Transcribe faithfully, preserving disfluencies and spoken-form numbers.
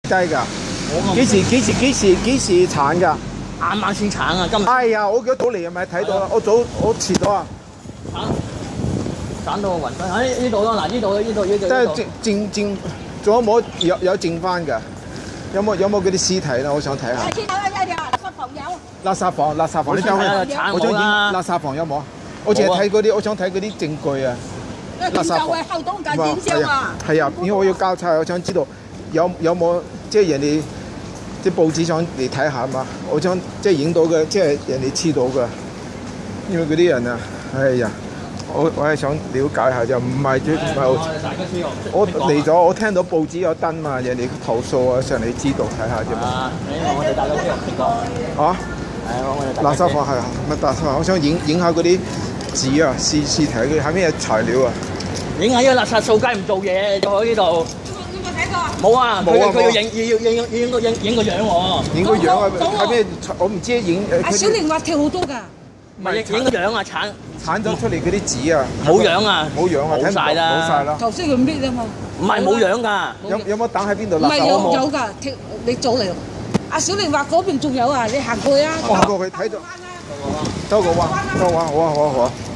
雞㗎？幾時幾時幾時幾時產㗎？ 啱啱先產啊！今日。 哎呀，我幾早嚟係咪睇到啦？我早我遲咗啊！ 產產到我暈低，喺呢度咯，嗱呢度呢度呢度。 即係剩剩仲有冇有有剩翻㗎？有冇有冇嗰啲屍體咧？我想睇下。垃圾房垃圾房，你交佢。我想影垃圾房有冇？我淨係睇嗰啲，我想睇嗰啲證據啊！垃圾房。 後東架影相啊！ 係啊，因為我要交差，我想知道有有冇即係人哋啲報紙想嚟睇下嘛？我想即係影到嘅，即係人哋黐到嘅。因為嗰啲人啊，哎呀，我我係想了解下就唔係唔係好。我嚟咗，我聽到報紙有登嘛，人哋投訴啊，上嚟知道睇下啫嘛。 我哋大家先入邊講。 啊？係啊，我哋垃圾房係啊，咪垃圾房，我想影影下嗰啲紙啊，屍屍體嗰啲係咩材料啊？ 影下呢個垃圾掃街唔做嘢，就喺呢度。 有冇睇過啊？ 冇啊，佢佢要影要要影影個影影個樣喎。 影個樣啊？係咩？我唔知影。 阿小玲話跳好多㗎。 唔係影個樣啊，鏟鏟咗出嚟嗰啲紙啊， 冇樣啊， 冇樣啊， 冇晒啦， 冇晒啦。 頭先佢搣啊嘛。 唔係冇樣㗎。 有有冇等喺邊度？ 唔係有有㗎，跳你早嚟。阿小玲話嗰邊仲有啊，你行過去啊。 我行過去睇到。兜個彎，兜個彎，好啊好啊好啊。